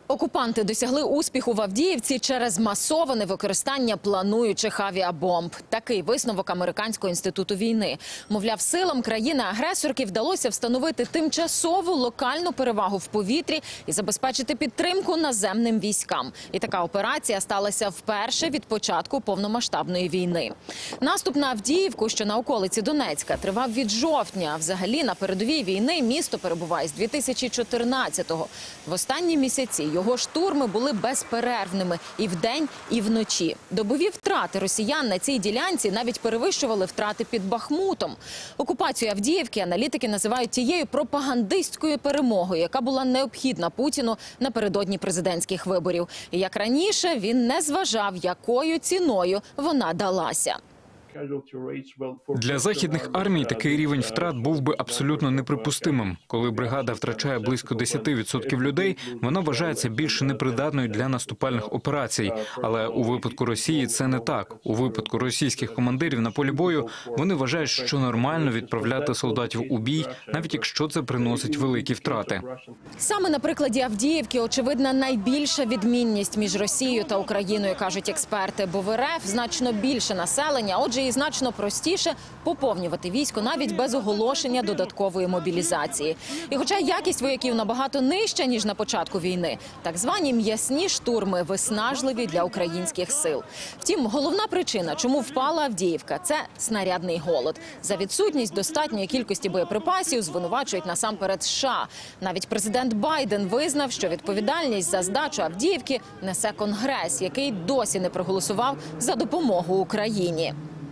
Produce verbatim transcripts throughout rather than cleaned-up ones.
Окупанти досягли успіху в Авдіївці через масоване використання плануючих авіабомб. Такий висновок Американського інституту війни. Мовляв, силам країни-агресорки вдалося встановити тимчасову локальну перевагу в повітрі і забезпечити підтримку наземним військам. І така операція сталася вперше від початку повномасштабної війни. Наступ на Авдіївку, що на околиці Донецька, тривав від жовтня. А взагалі на передовій війни місто перебуває з дві тисячі чотирнадцятого. В останні місяці його штурми були безперервними і вдень, і вночі. Добові втрати росіян на цій ділянці навіть перевищували втрати під Бахмутом. Окупацію Авдіївки аналітики називають тією пропагандистською перемогою, яка була необхідна Путіну напередодні президентських виборів. І як раніше, він не зважав, якою ціною вона далася. Для західних армій такий рівень втрат був би абсолютно неприпустимим. Коли бригада втрачає близько десяти відсотків людей, вона вважається більш непридатною для наступальних операцій. Але у випадку Росії це не так. У випадку російських командирів на полі бою вони вважають, що нормально відправляти солдатів у бій, навіть якщо це приносить великі втрати. Саме на прикладі Авдіївки очевидна найбільша відмінність між Росією та Україною, кажуть експерти. Бо в РФ значно більше населення, отже і значно простіше поповнювати військо навіть без оголошення додаткової мобілізації. І хоча якість вояків набагато нижча, ніж на початку війни, так звані м'ясні штурми виснажливі для українських сил. Втім, головна причина, чому впала Авдіївка – це снарядний голод. За відсутність достатньої кількості боєприпасів звинувачують насамперед США. Навіть президент Байден визнав, що відповідальність за здачу Авдіївки несе Конгрес, який досі не проголосував за допомогу Україні.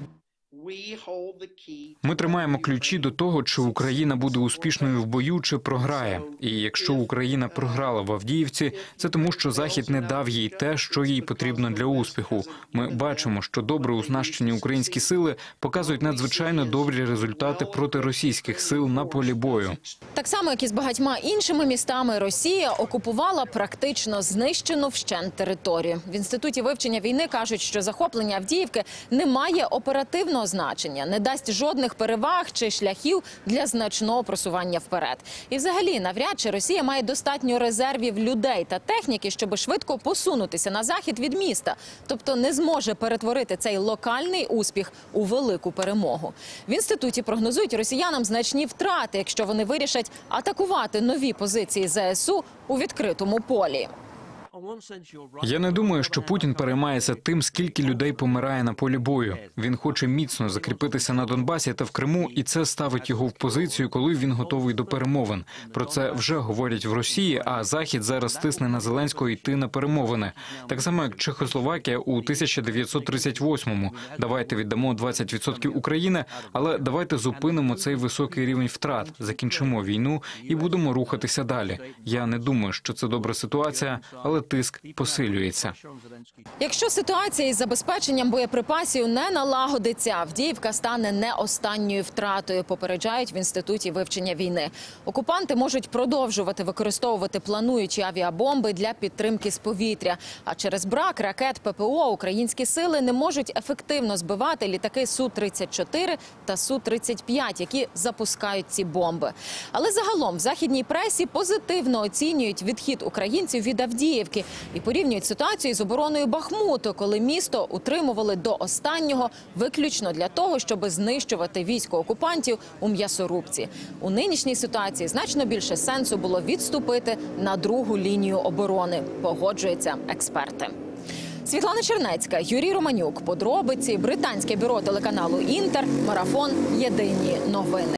Ми тримаємо ключі до того, чи Україна буде успішною в бою, чи програє. І якщо Україна програла в Авдіївці, це тому, що Захід не дав їй те, що їй потрібно для успіху. Ми бачимо, що добре оснащені українські сили показують надзвичайно добрі результати проти російських сил на полі бою. Так само, як і з багатьма іншими містами, Росія окупувала практично знищену вщент територію. В Інституті вивчення війни кажуть, що захоплення Авдіївки не має оперативного значення, не дасть жодних переваг чи шляхів для значного просування вперед. І взагалі, навряд чи Росія має достатньо резервів людей та техніки, щоб швидко посунутися на захід від міста. Тобто не зможе перетворити цей локальний успіх у велику перемогу. В Інституті прогнозують росіянам значні втрати, якщо вони вирішать атакувати нові позиції ЗСУ у відкритому полі. Я не думаю, що Путін переймається тим, скільки людей помирає на полі бою. Він хоче міцно закріпитися на Донбасі та в Криму, і це ставить його в позицію, коли він готовий до перемовин. Про це вже говорять в Росії, а Захід зараз тисне на Зеленського йти на перемовини. Так само, як Чехословакія у тисяча дев'ятсот тридцять восьмому. Давайте віддамо двадцять відсотків України, але давайте зупинимо цей високий рівень втрат, закінчимо війну і будемо рухатися далі. Я не думаю, що це добра ситуація, але тиск посилюється. Якщо ситуація із забезпеченням боєприпасів не налагодиться, Авдіївка стане не останньою втратою, попереджають в Інституті вивчення війни. Окупанти можуть продовжувати використовувати плануючі авіабомби для підтримки з повітря. А через брак ракет ППО українські сили не можуть ефективно збивати літаки Су тридцять чотири та Су тридцять п'ять, які запускають ці бомби. Але загалом в західній пресі позитивно оцінюють відхід українців від Авдіївки і порівнюють ситуацію з обороною Бахмуту, коли місто утримували до останнього виключно для того, щоб знищувати військо окупантів у м'ясорубці. У нинішній ситуації значно більше сенсу було відступити на другу лінію оборони, погоджуються експерти. Світлана Чернецька, Юрій Романюк. Подробиці. Британське бюро телеканалу «Інтер». Марафон. Єдині новини.